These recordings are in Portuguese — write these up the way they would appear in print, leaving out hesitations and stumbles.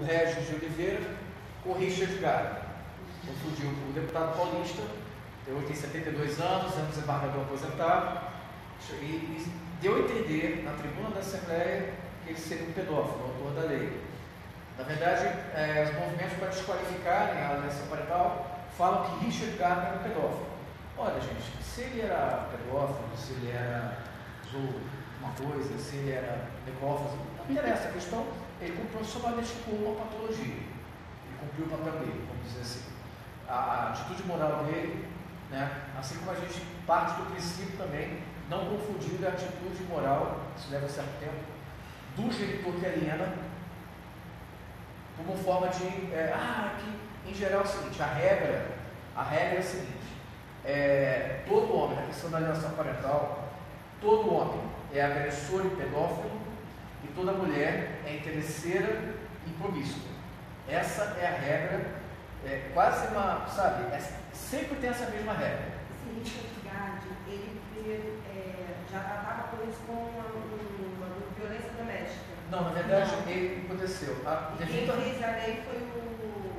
Regis de Oliveira com o Richard Gardner. Confundiu o deputado paulista, ele tem 72 anos, é um desembargador aposentado, e deu a entender na tribuna da Assembleia que ele seria um pedófilo, autor da lei. Na verdade, os movimentos para desqualificarem a aliança parental falam que Richard Gardner era um pedófilo. Olha, gente, se ele era pedófilo, se ele era uma coisa, se ele era necrófilo, não interessa. A questão, ele cumpriu somente com uma patologia. Ele cumpriu o papel dele, vamos dizer assim. A atitude moral dele, né, assim como a gente parte do princípio também, não confundir a atitude moral, isso leva certo tempo, do genitor que aliena, como forma de, que em geral é o seguinte, a regra é a seguinte, todo homem, na questão da alienação parental, todo homem é agressor e pedófilo, e toda mulher é interesseira e promíscua. Essa é a regra, quase uma, sabe, sempre tem essa mesma regra. Esse Richard Gardner, ele já tratava por isso com uma violência doméstica. Não, na verdade, ele aconteceu. Quem fez a lei foi o...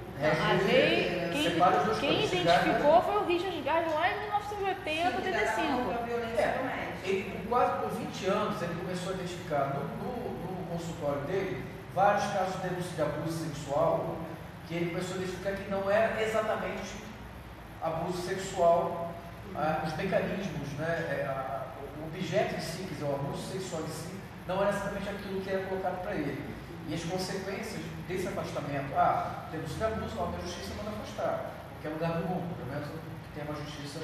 Quem identificou foi o Richard Gardner lá em 1980, 85. Ele, quase por 20 anos, ele começou a identificar no consultório dele vários casos de abuso sexual, que ele começou a identificar que não era exatamente abuso sexual, os mecanismos, né, o objeto em si, quer dizer, o abuso sexual em si, não era exatamente aquilo que era colocado para ele. E as consequências desse afastamento, temos que abuso, a justiça manda afastar, porque é lugar do mundo, pelo menos que tenha uma justiça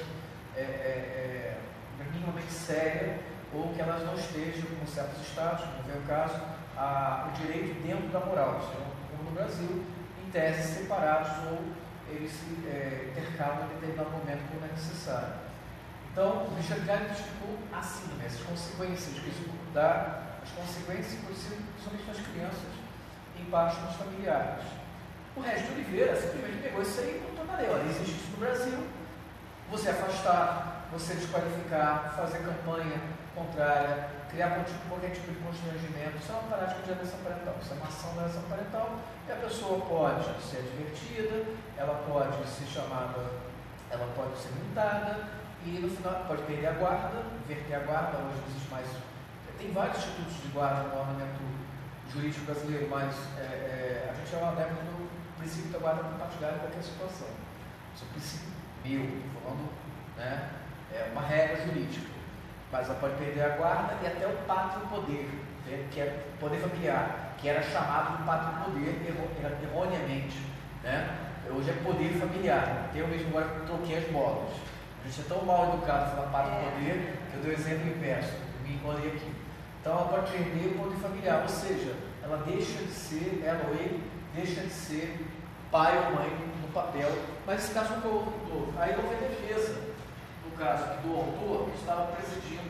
minimamente séria, ou que elas não estejam, como certos estados, como vem o caso, o direito dentro da moral, como no Brasil, em teses separados, ou eles se intercalam em determinado momento quando é necessário. Então, o Richard Gardner explicou assim, né, as consequências que isso dá, as consequências, principalmente nas crianças, impactos nos familiares. O Regis de Oliveira simplesmente pegou isso aí e botou na lei. Olha, existe isso no Brasil, você afastar, você desqualificar, fazer campanha contrária, criar qualquer tipo de constrangimento, isso é uma prática de alienação parental, isso é uma ação de alienação parental, e a pessoa pode ser advertida, ela pode ser chamada, ela pode ser multada, e no final pode perder a guarda, inverter a guarda, hoje não existe mais. Tem vários institutos de guarda no ordenamento jurídico brasileiro, mas a gente é uma adepta do princípio da guarda compartilhada em qualquer situação. Isso é um princípio meu, falando, né, é uma regra jurídica. Mas ela pode perder a guarda e até o pátrio poder, né, que é poder familiar, que era chamado de pátrio poder erroneamente. Né? Hoje é poder familiar. Eu mesmo agora troquei as bolas. A gente é tão mal educado falar pátrio poder que eu dou exemplo inverso, eu me enrolei aqui. Então ela pode perder o poder familiar, ou seja, ela deixa de ser, ela ou ele deixa de ser pai ou mãe no papel, mas esse caso não houve autor. Aí houve a defesa, no caso do autor, que estava presidindo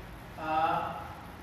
a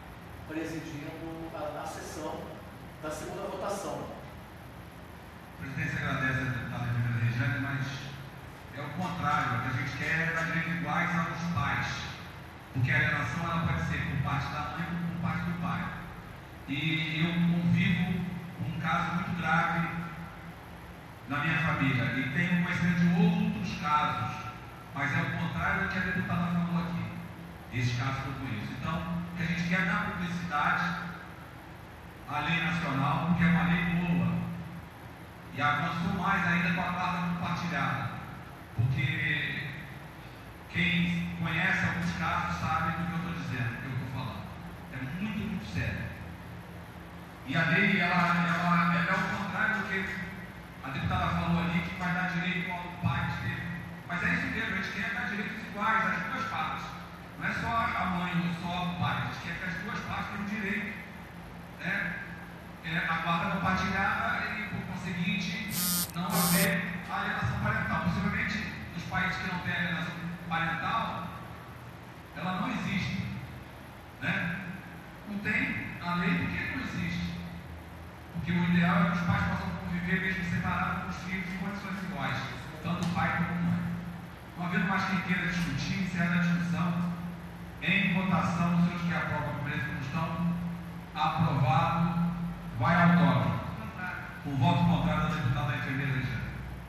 sessão da segunda votação. A presidência agradece a deputada Regiane, mas é o contrário, o que a gente quer é dar direitos iguais aos pais, porque a alienação ela pode ser por parte da mãe ou por parte do pai. E eu convivo com um caso muito grave na minha família, e tenho conhecimento de outros casos, mas é o contrário do que a deputada falou aqui, esse caso que eu conheço. Então, o que a gente quer é dar publicidade à lei nacional, porque é uma lei boa, e avançou mais ainda com a guarda compartilhada, porque quem conhece alguns casos sabe do que eu estou dizendo, do que eu estou falando. É muito, muito sério. E a lei, ela é o contrário do que a deputada falou ali, que vai dar direito ao pai de ter. Mas é isso mesmo, a gente quer dar direitos iguais às duas partes. Não é só a mãe ou só o pai, a gente quer que as duas partes tenham direito. Né? A guarda compartilhada e, por conseguinte, não haver alienação parental. Possivelmente, nos países que não têm alienação parental, ela não existe. Né? Não tem a lei porque não existe. Porque o ideal é que os pais possam conviver mesmo separados com os filhos em condições iguais, tanto o pai como a mãe. Não havendo mais quem queira discutir, encerra a discussão. Em votação, os senhores que aprovam a preço como estão, aprovado, vai ao toque. o voto contrário da deputada enfermeira Regiane.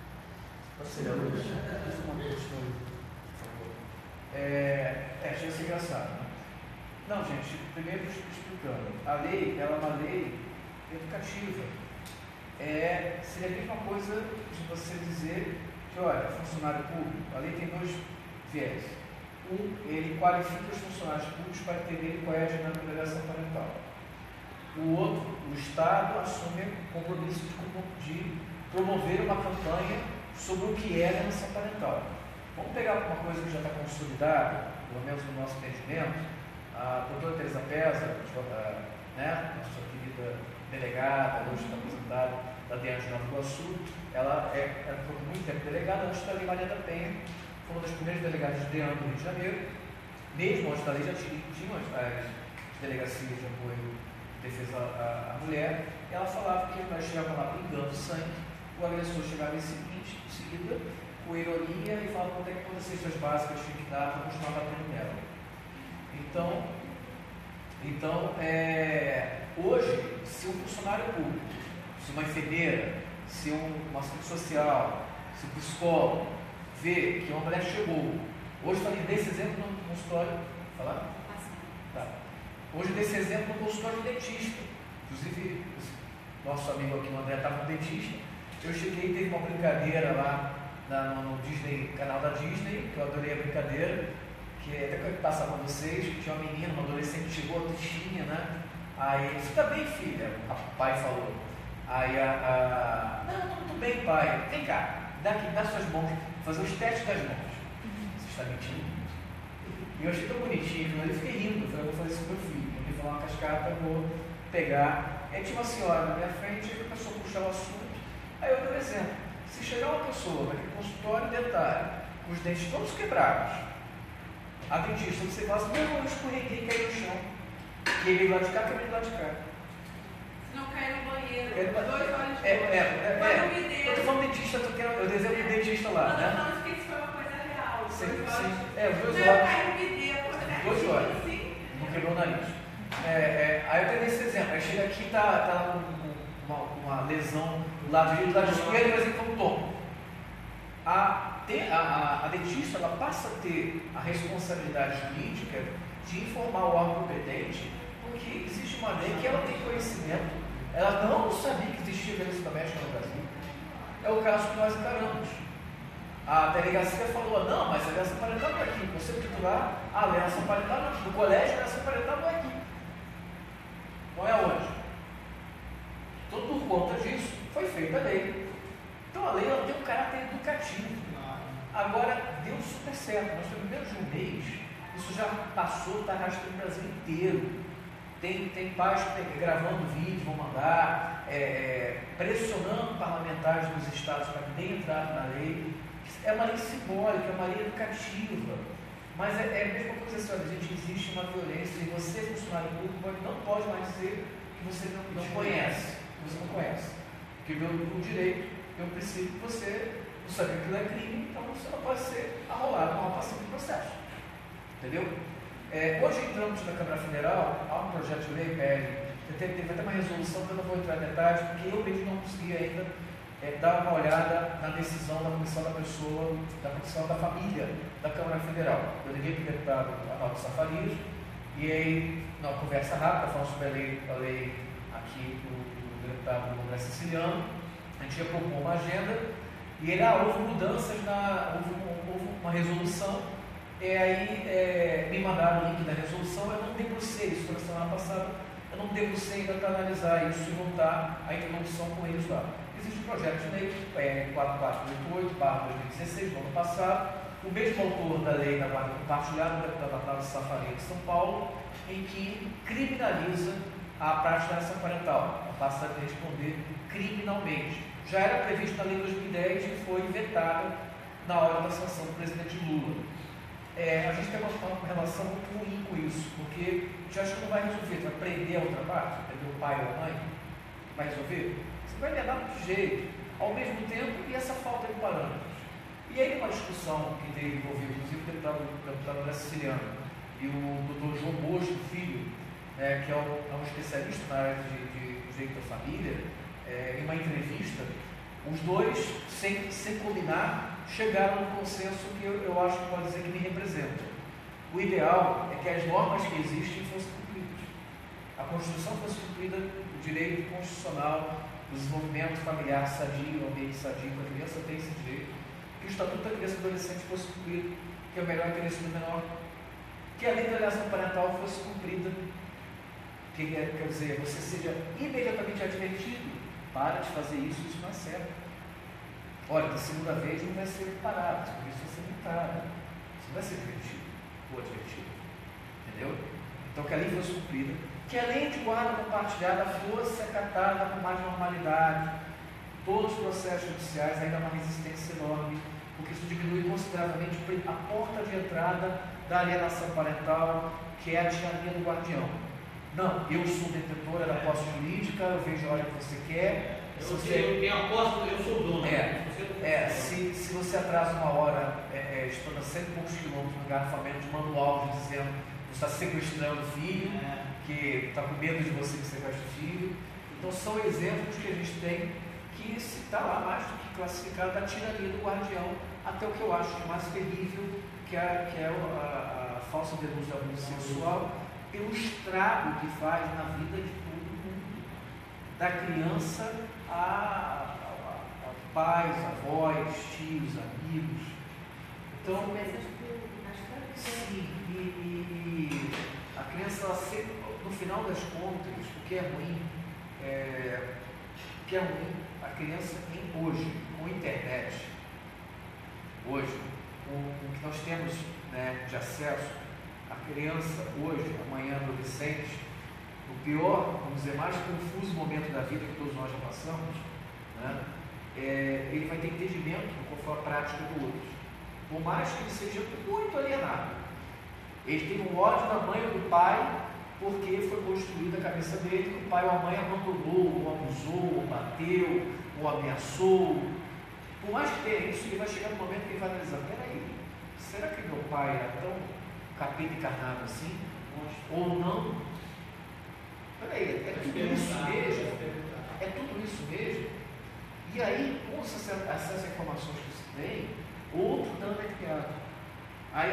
Achei isso engraçado, né? Não, gente, primeiro explicando, a lei, ela é uma lei educativa. Seria a mesma coisa de você dizer que, olha, funcionário público, a lei tem dois viés. Ele qualifica os funcionários públicos para entenderem qual é a dinâmica da alienação parental. O outro, o Estado, assume o compromisso de promover uma campanha sobre o que é a alienação parental. Vamos pegar uma coisa que já está consolidada, pelo menos no nosso entendimento. A doutora Teresa Pesa, nossa querida delegada, hoje está aposentada da DEAN de Nova Iguaçu, ela foi muito tempo delegada antes da Lei Maria da Penha, foi uma das primeiras delegadas de DEAN do Rio de Janeiro. Mesmo antes da lei já tinha as delegacias de apoio de defesa à mulher. Ela falava que nós chegávamos lá pingando sangue, o agressor chegava em seguida, com ironia, e falava quanto é que todas as cestas básicas tinha que dar para continuar batendo nela. Então, hoje, se um funcionário público, se uma enfermeira, se um assistente social, se um psicólogo vê que uma mulher chegou, hoje falei desse exemplo no consultório, falar? Tá. Hoje desse exemplo no consultório do dentista, inclusive nosso amigo aqui, o André, estava no dentista. Eu cheguei e teve uma brincadeira lá no Disney, canal da Disney, que eu adorei a brincadeira, que até que eu passar para vocês, que tinha uma menina, uma adolescente, chegou tristinha, né? Aí ele, você está bem, filha? O pai falou. Aí não, tudo bem, pai. Vem cá, dá suas mãos, fazer os testes das mãos. Você está mentindo? E eu achei tão bonitinho, eu fiquei rindo. Eu falei, vou fazer isso com meu filho. Ele falou uma cascata, eu vou pegar. Aí tinha uma senhora na minha frente, aí a pessoa puxar o assunto. Aí eu dei um exemplo. Se chegar uma pessoa naquele consultório dentário, com os dentes todos quebrados, a dentista, você fala assim, eu escorreguei e caí no chão. Quebrei do lado de cá, quebrei do lado de cá. Se não cair no banheiro, Cai no banheiro. 2 horas depois. Eu estou falando dentista, eu desenho o dentista lá, né? né? Eu falando que isso foi uma coisa real. Sim. 2 horas. Os 2 Não, horas. caiu no bidê, 2 horas. Sim. Não quebrou o nariz. Aí eu peguei esse exemplo. Aí chega aqui, tá lá com uma lesão do lado direito, do lado esquerdo, e vai dizer que tom. A dentista, ela passa a ter a responsabilidade jurídica de informar o órgão competente, porque existe uma lei que ela tem conhecimento, ela não sabia que existia violência doméstica no Brasil. É o caso que nós encaramos. A delegacia falou, não, mas a aliança parental não é aqui. Você é titular, a aliança parental não é aqui. No colégio, a aliança parental não é aqui. Não é onde? Então, por conta disso, foi feita a lei. Então, a lei ela tem um caráter educativo. Agora, deu super certo. Nós temos menos de um mês, isso já passou, está arrastando o Brasil inteiro. Tem pais gravando vídeo, vão mandar, pressionando parlamentares dos estados para que deem entrada na lei. É uma lei simbólica, é uma lei educativa. Mas é a mesma coisa assim, olha, gente, existe uma violência e você, funcionário público, não pode mais dizer que você não conhece. Que você não conhece. Porque o direito tem um princípio que você não sabe que aquilo é crime, então você não pode ser arrolado com uma passagem de processo. Entendeu? Hoje entramos na Câmara Federal, há um projeto de lei, teve até uma resolução que eu não vou entrar em detalhes, porque eu mesmo não consegui ainda dar uma olhada na decisão da Comissão da Pessoa, da Comissão da Família da Câmara Federal. Eu liguei para o deputado Arnaldo Safarias, e aí, numa conversa rápida, falando sobre a lei aqui do deputado André Siciliano, a gente ia propor uma agenda, e aí houve mudanças, houve uma resolução. E aí me mandaram o link da resolução, eu não debrucei isso, foi na semana passada, eu não debrucei ainda para analisar isso e voltar a introdução com eles lá. Existe um projeto de lei, 4488/2016, do ano passado, o mesmo autor da lei da guarda compartilhada, o deputado Otávio Safarias de São Paulo, em que criminaliza a prática da aliança parental, passa a responder criminalmente. Já era previsto na lei de 2010 e foi vetada na hora da sanção do presidente Lula. A gente tem uma relação muito ruim com isso, porque já acho que não vai resolver, vai prender a outra parte, prender o pai ou a mãe, vai resolver? Você vai lidar de jeito, ao mesmo tempo, e essa falta de parâmetros. E aí, uma discussão que teve envolvido, inclusive, o deputado André Siciliano e o doutor João Bosco Filho, que é um especialista na área de direito da família, em uma entrevista, os dois, sem combinar, chegaram num consenso que eu acho que pode dizer que me representa. O ideal é que as normas que existem fossem cumpridas. A Constituição fosse cumprida, o direito constitucional, o desenvolvimento familiar sadio, o ambiente sadio, a criança tem esse direito, que o Estatuto da Criança e do Adolescente fosse cumprido, que é o melhor interesse do menor, que a lei da alienação parental fosse cumprida, que quer dizer, você seja imediatamente advertido, para de fazer isso, isso não é certo. Olha, da segunda vez não vai ser parado, porque isso vai ser multado, isso não vai ser advertido, ou advertido, entendeu? Então que a lei fosse cumprida, que a lei de guarda compartilhada fosse acatada com mais normalidade, todos os processos judiciais, ainda há uma resistência enorme, porque isso diminui consideravelmente a porta de entrada da alienação parental, que é a tirania do guardião. Não, eu sou detentora da posse jurídica, eu vejo a hora que você quer. Eu aposto, eu sou o dono. Se você atrasa uma hora, estando a 100 e poucos quilômetros no engarrafamento de manual dizendo que você está sequestrando o filho, que está com medo de você que sequestra o filho. Então são exemplos que a gente tem que está lá mais do que classificado da tirania do guardião, até o que eu acho mais terrível, que é a falsa denúncia de abuso sexual, pelo estrago que faz na vida de todo mundo, da criança a pais, avós, tios, amigos. Então, sim, e a criança, no final das contas, o que é ruim, a criança tem hoje, com a internet, hoje, com o que nós temos, né, de acesso, a criança hoje, amanhã adolescente, o pior, vamos dizer, mais confuso momento da vida que todos nós já passamos, né, ele vai ter entendimento conforme a prática do outro, por mais que ele seja muito alienado. Ele tem um ódio da mãe ou do pai, porque foi construída a cabeça dele que o pai ou a mãe abandonou, ou abusou, ou bateu, ou ameaçou. Por mais que tenha isso, ele vai chegar no momento que ele vai analisar: peraí, será que meu pai era tão capeta encarnado assim? Ou não? Peraí, é tudo isso mesmo? É tudo isso mesmo? E aí, com essas informações que se tem, outro dano é criado. Aí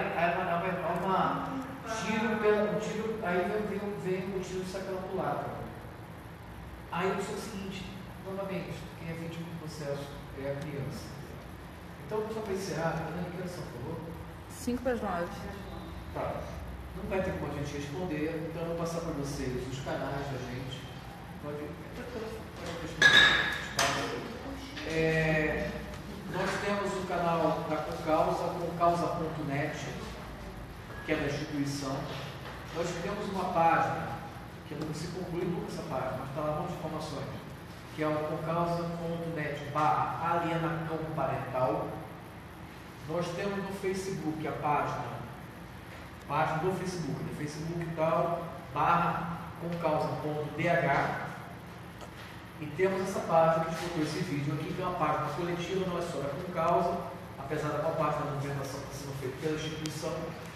vem o tiro sai pela culatra. Aí eu disse o seguinte, novamente, quem é vítima do processo é a criança. Então, só para encerrar, a criança falou? 8:55. Tá. Não vai ter como a gente responder, então eu vou passar para vocês os canais da gente. Nós temos o canal da Concausa, concausa.net, que é da instituição. Nós temos uma página, que não se conclui nunca essa página, mas está lá um monte de informações, que é o concausa.net/alienação parental. Nós temos no Facebook a página do Facebook, no Facebook tal, /concausa.dh. E temos essa página que a gente botou esse vídeo aqui, que é uma página coletiva, não é só da Concausa, apesar da maior parte da movimentação que está sendo feita pela instituição,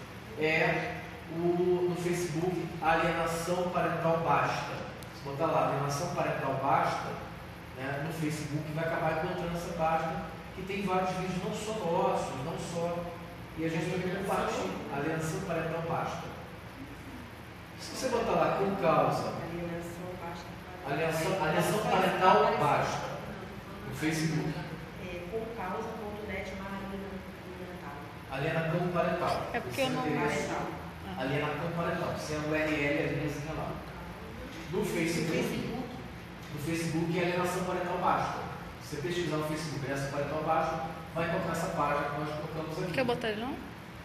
no Facebook, Alienação Parental Basta. Se botar lá, Alienação Parental Basta, né, no Facebook, vai acabar encontrando essa página, que tem vários vídeos, não só nossos, não só, e a gente também compartilha, Alienação Parental Basta. Se você botar lá Concausa, Alienação Parental Basta, no Facebook. Concausa.net/alienação parental. É porque eu não Alienação parental, sem o URL, a linhazinha lá. No Facebook é Alienação Parental Basta. Se você pesquisar no Facebook Alienação Parental Basta, vai encontrar essa página que nós colocamos aqui. Quer botar de novo?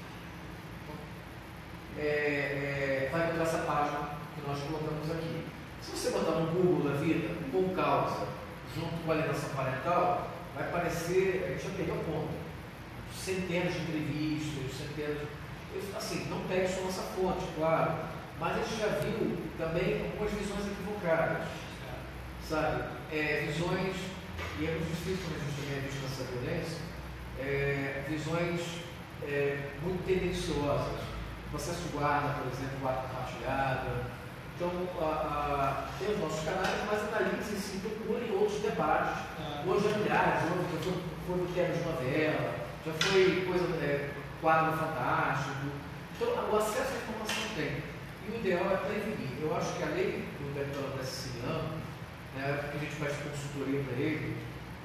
Vai encontrar essa página que nós colocamos aqui. Se você botar no Google da vida, Concausa, junto com a alienação parental, vai aparecer, a gente já perdeu conta, centenas de entrevistas, centenas de... Assim, não pegue só nossa fonte, claro, mas a gente já viu também algumas visões equivocadas, sabe? Visões, e é muito difícil quando a gente também é visto nessa violência, visões muito tendenciosas. O processo de guarda, por exemplo, guarda compartilhada, Então, tem os nossos canais, mas analisem, sim, procurem outros debates. Hoje, aliás, já foi do tema de novela, já foi quadro fantástico. Então, o acesso à informação tem. E o ideal é prevenir. Eu acho que a lei do deputado Brasiliano, né, que a gente faz consultoria para ele,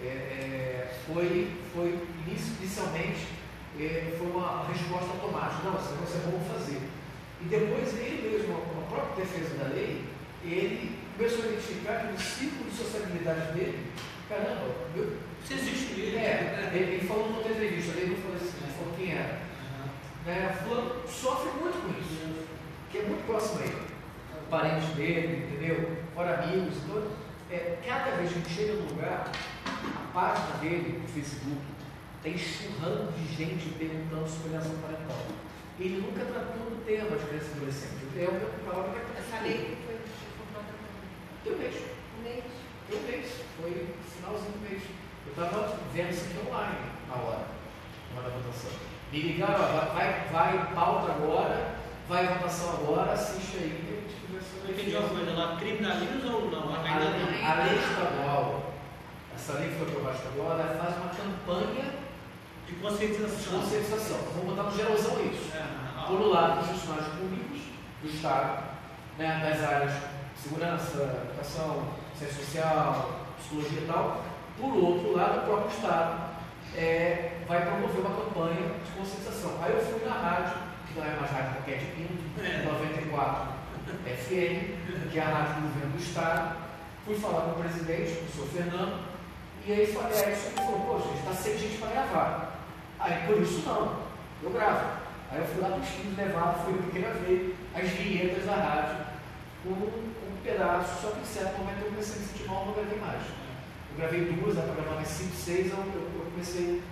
foi inicialmente foi uma resposta automática. Não, esse negócio é bom fazer. E depois ele mesmo, com a própria defesa da lei, ele começou a identificar que no ciclo de sociabilidade dele, caramba, Você existe mesmo. ele falou numa outra entrevista, ele não falou assim, ele falou quem era. Fulano sofre muito com isso, que é muito próximo a ele. Parentes dele, entendeu? Fora amigos, então, cada vez que a gente chega no lugar, a página dele no Facebook está enxurrando de gente perguntando sobre alienação parental. Ele nunca tratou do tema de criança e adolescente. É o que eu falava que Essa lei foi votada também. Tem um mês. Tem um mês. Foi no finalzinho do mês. Eu estava vendo isso aqui online, na hora da votação. Me ligaram, vai pauta agora, vai votação agora, assiste aí que a gente conversou. Eu entendi uma coisa lá, criminaliza ou não? Ainda não. A lei estadual, essa lei que foi aprovada estadual, ela faz uma campanha de conscientização. Vamos botar no geralzão isso. Por um lado, os funcionários públicos do Estado, né, das áreas de segurança, educação, ciência social, psicologia e tal. Por outro lado, o próprio Estado vai promover uma campanha de conscientização. Aí eu fui na rádio, que não é mais rádio qualquer de Pinto, 94 FM, que é a rádio do governo do Estado. Fui falar com o presidente, com o senhor Fernando, e aí falei, isso aqui falou, pô, gente, está sem gente para gravar. Aí, por isso não, eu gravo. Aí eu fui lá para os filhos levar, foi eu que gravei as vinhetas da rádio com um pedaço, só que em certo momento eu comecei a me sentir mal, não gravei mais. Eu gravei duas, para gravar mais 5, 6, eu comecei,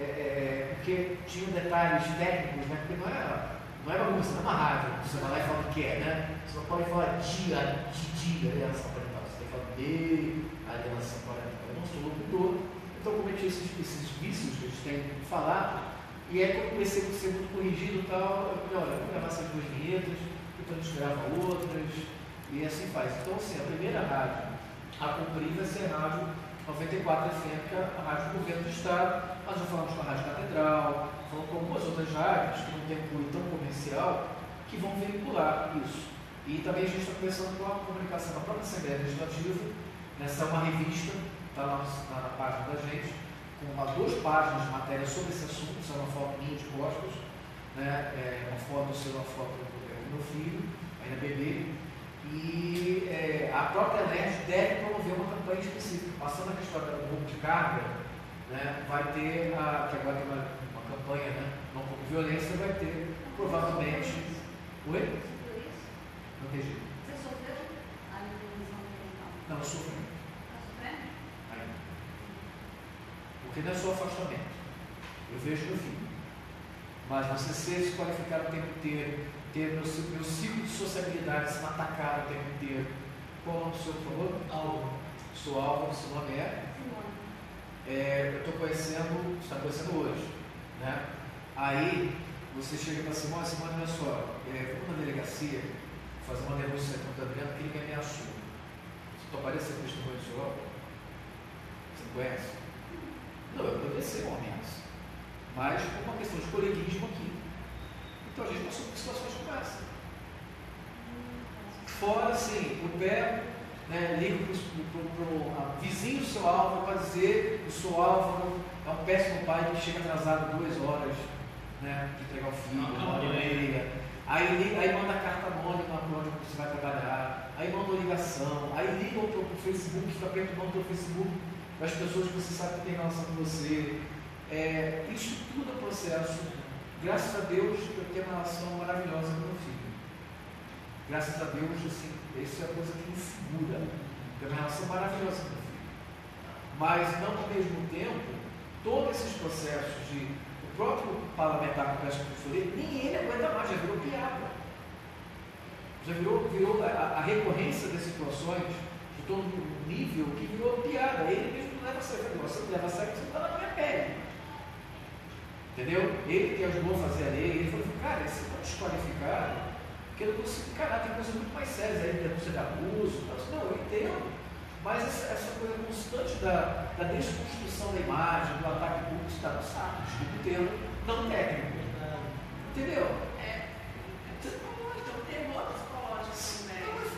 porque tinham detalhes técnicos, né? Porque não é bagunça, não é uma rádio, você vai lá e fala o que é, né? Você não pode falar de alienação parental, você tem que falar de alienação parental. Eu não sou locutor, então eu cometi esses vícios que a gente tem que falar. E aí, quando eu comecei a ser muito corrigido e tal, eu falei, olha, eu vou gravar essas duas vinhetas, depois a gente grava outras, e assim faz. Então, assim, a primeira rádio a cumprir vai ser a rádio 94 FM, que é a rádio do governo do Estado. Nós já falamos com a Rádio Catedral, falamos com algumas outras rádios que não tem um cunho tão comercial, que vão veicular isso. E também a gente está começando com a comunicação da própria Assembleia Legislativa, nessa uma revista, está lá na página da gente, com 2 páginas de matéria sobre esse assunto, isso é uma foto minha de costas, né? Uma foto do meu filho, ainda bebê, e a própria LERJ deve promover uma campanha específica, passando a questão do roubo de carga, né? Vai ter, que agora tem uma campanha, né? Não contra violência, vai ter, provavelmente... Oi? Não entendi. Você sofreu a alienação parental? Não, eu sofri. Está sofrendo? Ainda. Porque não é só afastamento. Eu vejo meu filho. Mas você ser desqualificado o tempo inteiro, ter meu ciclo de sociabilidade sendo atacado o tempo inteiro. Qual é o nome do senhor, por favor? Álvaro. Sou Álvaro, seu nome é? Eu estou conhecendo, está conhecendo hoje. Né? Aí você chega para Simone, olha só, vamos na delegacia fazer uma denúncia contra o Adriano, que ele me ameaçou. Você toparia ser testemunho do senhor? Você não conhece? Não, eu poderia ser uma ameaça. Mas por uma questão de coleguismo aqui. Então a gente passou por situações como essa. Fora assim, o pé, né, ligo para o vizinho do seu Álvaro para dizer que o seu Álvaro é um péssimo pai que chega atrasado 2 horas, né, de entregar o filho, 1h30. Aí manda carta anônima para onde você vai trabalhar, aí manda ligação, aí ligam para o Facebook, fica perturbando o Facebook das pessoas que você sabe que tem relação com você. Isso tudo é processo. Graças a Deus eu tenho uma relação maravilhosa com meu filho. Graças a Deus, assim, isso é a coisa que me segura. Eu tenho uma relação maravilhosa com meu filho. Mas não ao mesmo tempo, todos esses processos o próprio parlamentar que eu falei, nem ele aguenta mais, já virou piada. Já virou a recorrência das situações de todo nível que virou piada. Ele mesmo não leva a sério. Você não leva a sério, você não está na minha pele. Entendeu? Ele que ajudou a fazer a lei, ele falou, cara, esse é tão desqualificado porque eu não consigo encarar, tem coisas muito mais sérias aí, denúncia de abuso, tal. Não, eu entendo, mas essa coisa constante da desconstrução da imagem, do ataque público, está no saco, desculpa o termo, não técnico. Entendeu? Então tem outros psicológicos também.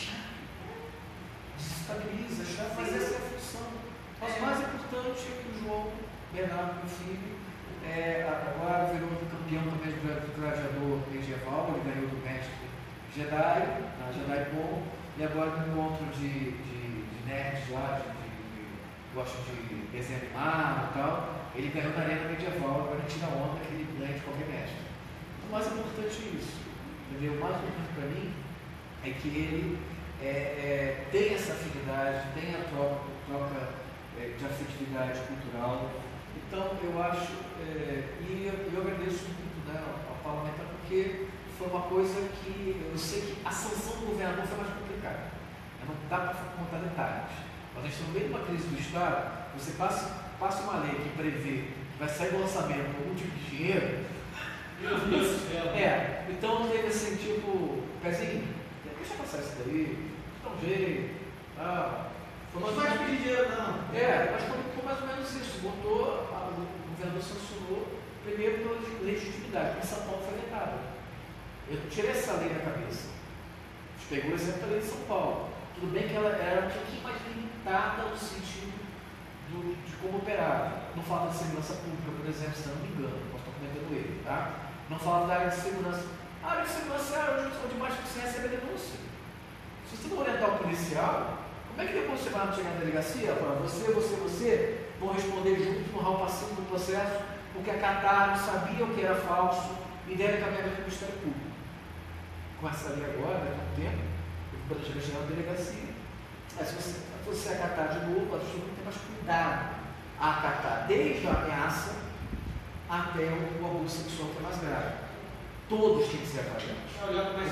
Desestabiliza, mas essa é a função. Mas o mais importante é que o João Bernardo, meu filho, agora virou campeão também do gladiador medieval, ele ganhou do mestre Jedi, na Jedi Con, e agora no encontro de nerds lá, que gostam de desenho animado e tal, ele ganhou na arena medieval, agora ele tira onda que ele ganha de qualquer mestre. O mais importante é isso, entendeu? O mais importante para mim é que ele tem essa afinidade, tem a troca de afetividade cultural. Então, eu acho, e eu agradeço muito, né, ao parlamentar, porque foi uma coisa que eu sei que a sanção do governador foi mais complicada. Não dá para contar detalhes. Mas a gente está no meio de uma crise do Estado, você passa uma lei que prevê que vai sair do lançamento algum tipo de dinheiro. Meu Deus do céu. Então não teve assim, tipo, pezinho, deixa passar isso daí, dá um jeito, Não vai pedir dinheiro, não. mas foi mais ou menos isso. O governador sancionou primeiro pela legitimidade, porque São Paulo foi vetado. Eu tirei essa lei da cabeça. A gente pegou o exemplo da lei de São Paulo. Tudo bem que ela era um pouquinho mais limitada no sentido de como operava. Não falava de segurança pública, por exemplo, se não me engano, posso estar cometendo erro, tá? Não falava da área de segurança. A área de segurança é onde mais você recebe a denúncia. Se você não orientar o policial, como é que depois você vai chegar na delegacia? Para você vão responder juntos no rol passivo do processo, porque acataram, sabiam que era falso e deram encaminhamento para o Ministério Público. Com essa lei agora, daqui a um tempo, eu vou chegar na delegacia. Mas se você acatar de novo, a gente tem que ter mais cuidado a acatar, desde a ameaça até o abuso sexual, que é mais grave. Todos têm que ser avaliados. Olhar com mais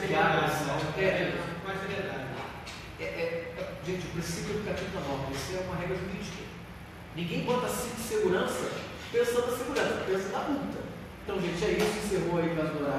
seriedade. Gente, o princípio educativo da norma, isso é uma regra jurídica. Ninguém bota cinto de segurança pensando na segurança, pensa na multa. Então, gente, é isso, encerrou aí o caso do